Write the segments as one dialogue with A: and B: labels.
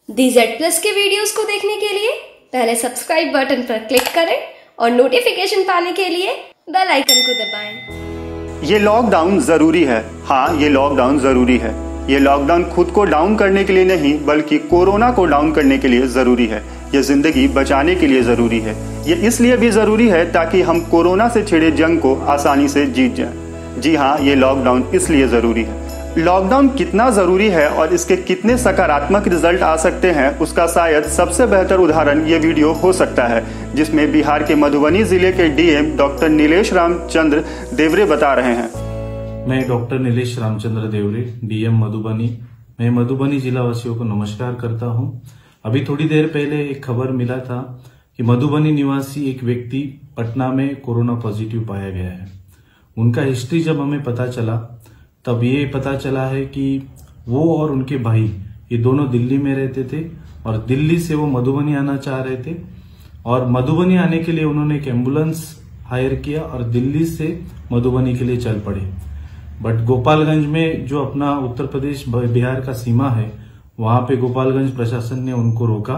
A: DZ+ के videos को देखने के लिए पहले सब्सक्राइब बटन पर क्लिक करें और नोटिफिकेशन पाने के लिए बेल आइकन को दबाएं।
B: ये लॉकडाउन जरूरी है। हाँ, ये लॉकडाउन जरूरी है। ये लॉकडाउन खुद को डाउन करने के लिए नहीं बल्कि कोरोना को डाउन करने के लिए जरूरी है। ये जिंदगी बचाने के लिए जरूरी है। ये इसलिए भी जरूरी है ताकि हम कोरोना से छिड़े जंग को आसानी से जीत जाएं। जी हाँ, ये लॉकडाउन इसलिए जरूरी है। लॉकडाउन कितना जरूरी है और इसके कितने सकारात्मक रिजल्ट आ सकते हैं उसका शायद सबसे बेहतर उदाहरण ये वीडियो हो सकता है, जिसमें बिहार के मधुबनी जिले के डीएम डॉक्टर नीलेश रामचंद्र देवरे बता रहे हैं।
C: मैं डॉक्टर नीलेश रामचंद्र देवरे, डीएम मधुबनी। मैं मधुबनी जिला वासियों को नमस्कार करता हूं। अभी थोड़ी देर पहले एक खबर मिला था कि मधुबनी निवासी एक व्यक्ति पटना में कोरोना पॉजिटिव पाया गया है। उनका हिस्ट्री जब हमें पता चला तब ये पता चला है कि वो और उनके भाई ये दोनों दिल्ली में रहते थे और दिल्ली से वो मधुबनी आना चाह रहे थे और मधुबनी आने के लिए उन्होंने एक एम्बुलेंस हायर किया और दिल्ली से मधुबनी के लिए चल पड़े। बट गोपालगंज में जो अपना उत्तर प्रदेश बिहार का सीमा है, वहां पे गोपालगंज प्रशासन ने उनको रोका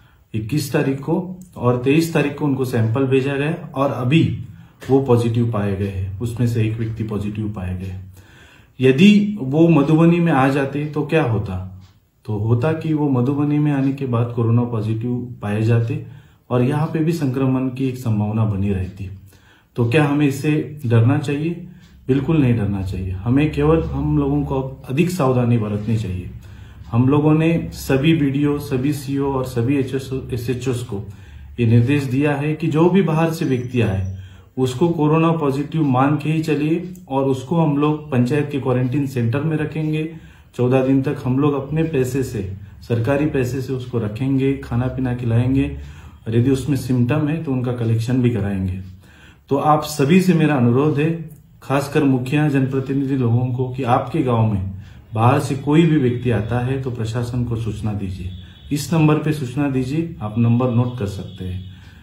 C: 21 तारीख को और 23 तारीख को उनको सैंपल भेजा गया और अभी वो पॉजिटिव पाए गए हैं। उसमें से एक व्यक्ति पॉजिटिव पाए गए। यदि वो मधुबनी में आ जाते तो क्या होता? तो होता कि वो मधुबनी में आने के बाद कोरोना पॉजिटिव पाए जाते और यहाँ पे भी संक्रमण की एक संभावना बनी रहती। तो क्या हमें इससे डरना चाहिए? बिल्कुल नहीं डरना चाहिए। हमें केवल हम लोगों को अधिक सावधानी बरतनी चाहिए। हम लोगों ने सभी बीडीओ, सभी सीओ और सभी एसएचओ को ये निर्देश दिया है कि जो भी बाहर से व्यक्ति आए उसको कोरोना पॉजिटिव मान के ही चलिए और उसको हम लोग पंचायत के क्वारंटीन सेंटर में रखेंगे। 14 दिन तक हम लोग अपने पैसे से, सरकारी पैसे से उसको रखेंगे, खाना पीना खिलाएंगे और यदि उसमें सिम्टम है तो उनका कलेक्शन भी कराएंगे। तो आप सभी से मेरा अनुरोध है, खासकर मुखिया, जनप्रतिनिधि लोगों को, कि आपके गांव में बाहर से कोई भी व्यक्ति आता है तो प्रशासन को सूचना दीजिए। इस नंबर पे सूचना दीजिए। आप नंबर नोट कर सकते हैं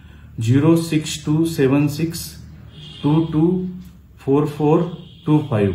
C: 06276 224425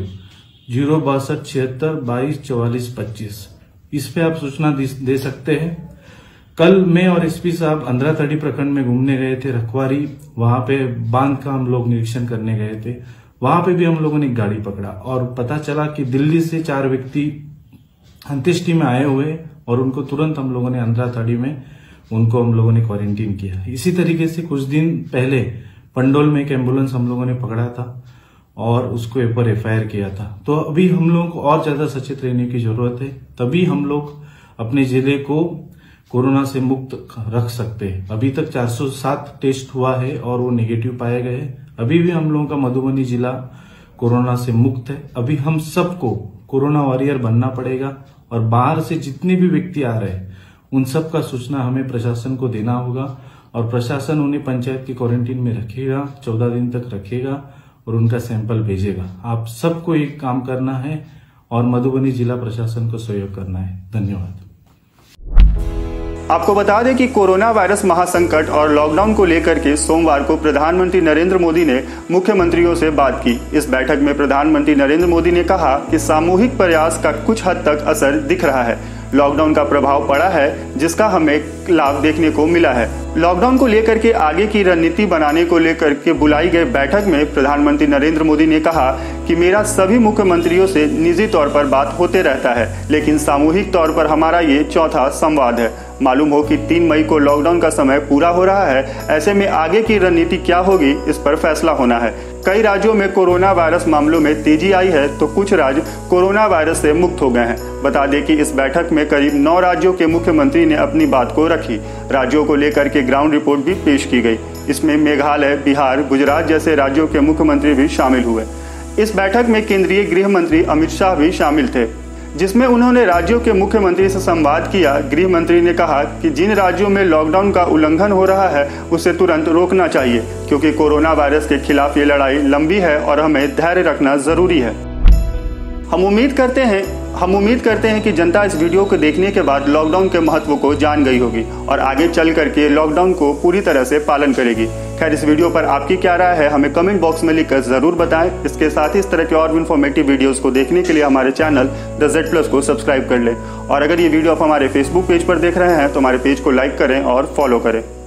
C: 06276224425। इस पे आप सूचना दे सकते हैं। कल मैं और एसपी साहब अंधरातड़ी प्रखंड में घूमने गए थे, रखवारी। वहां पे बांध का हम लोग निरीक्षण करने गए थे। वहां पे भी हम लोगों ने एक गाड़ी पकड़ा और पता चला कि दिल्ली से 4 व्यक्ति अंत्येष्टि में आए हुए और उनको तुरंत हम लोगों ने अंधरातड़ी में उनको हम लोगों ने क्वारंटीन किया। इसी तरीके से कुछ दिन पहले पंडोल में एक एम्बुलेंस हम लोगों ने पकड़ा था और उसको एक बार एफआईआर किया था। तो अभी हम लोगों को और ज्यादा सचेत रहने की जरूरत है, तभी हम लोग अपने जिले को कोरोना से मुक्त रख सकते हैं। अभी तक 407 टेस्ट हुआ है और वो नेगेटिव पाए गए हैं। अभी भी हम लोगों का मधुबनी जिला कोरोना से मुक्त है। अभी हम सबको कोरोना वॉरियर बनना पड़ेगा और बाहर से जितने भी व्यक्ति आ रहे हैं उन सब का सूचना हमें प्रशासन को देना होगा और प्रशासन उन्हें पंचायत की क्वारंटीन में रखेगा, 14 दिन तक रखेगा और उनका सैंपल भेजेगा। आप सबको एक काम करना है और मधुबनी जिला प्रशासन को सहयोग करना है। धन्यवाद।
B: आपको बता दें कि कोरोना वायरस महासंकट और लॉकडाउन को लेकर के सोमवार को प्रधानमंत्री नरेंद्र मोदी ने मुख्यमंत्रियों से बात की। इस बैठक में प्रधानमंत्री नरेंद्र मोदी ने कहा कि सामूहिक प्रयास का कुछ हद तक असर दिख रहा है। लॉकडाउन का प्रभाव पड़ा है जिसका हमें लाभ देखने को मिला है। लॉकडाउन को लेकर के आगे की रणनीति बनाने को लेकर के बुलाई गई बैठक में प्रधानमंत्री नरेंद्र मोदी ने कहा कि मेरा सभी मुख्यमंत्रियों से निजी तौर पर बात होते रहता है, लेकिन सामूहिक तौर पर हमारा ये चौथा संवाद है। मालूम हो कि 3 मई को लॉकडाउन का समय पूरा हो रहा है। ऐसे में आगे की रणनीति क्या होगी, इस पर फैसला होना है। कई राज्यों में कोरोना वायरस मामलों में तेजी आई है तो कुछ राज्य कोरोना वायरस से मुक्त हो गए हैं। बता दें कि इस बैठक में करीब 9 राज्यों के मुख्यमंत्री ने अपनी बात को रखी। राज्यों को लेकर के ग्राउंड रिपोर्ट भी पेश की गई। इसमें मेघालय, बिहार, गुजरात जैसे राज्यों के मुख्यमंत्री भी शामिल हुए। इस बैठक में केंद्रीय गृह मंत्री अमित शाह भी शामिल थे, जिसमें उन्होंने राज्यों के मुख्यमंत्री से संवाद किया। गृह मंत्री ने कहा कि जिन राज्यों में लॉकडाउन का उल्लंघन हो रहा है उसे तुरंत रोकना चाहिए, क्योंकि कोरोना वायरस के खिलाफ ये लड़ाई लंबी है और हमें धैर्य रखना जरूरी है। हम उम्मीद करते हैं हम उम्मीद करते हैं कि जनता इस वीडियो को देखने के बाद लॉकडाउन के महत्व को जान गई होगी और आगे चल करके लॉकडाउन को पूरी तरह से पालन करेगी। खैर, इस वीडियो पर आपकी क्या राय है हमें कमेंट बॉक्स में लिखकर जरूर बताएं। इसके साथ ही इस तरह के और भी इन्फॉर्मेटिव वीडियोस को देखने के लिए हमारे चैनल द Z+ को सब्सक्राइब कर लें और अगर ये वीडियो आप हमारे फेसबुक पेज पर देख रहे हैं तो हमारे पेज को लाइक करें और फॉलो करें।